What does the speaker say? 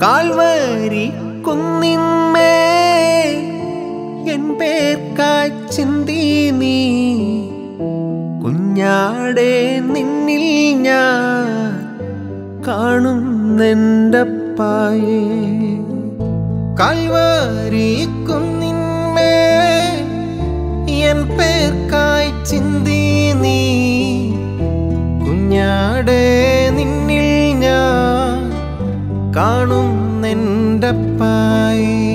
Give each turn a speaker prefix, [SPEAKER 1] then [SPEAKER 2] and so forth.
[SPEAKER 1] Calvary കുന്നിന്മേൽ N പേർക്കായി ചിന്തി നീ കുഞ്ഞാടേ നിന്നിൽ ഞാൻ കാണുന്നെൻ്റപ്പായേ കാൽവരി കുന്നിന്മേൽ എൻ പേർക്കായി ചിന്തി നീ കുഞ്ഞാടേ നിന്നിൽ ഞാൻ കാണുന്നെൻ്റപ്പായേ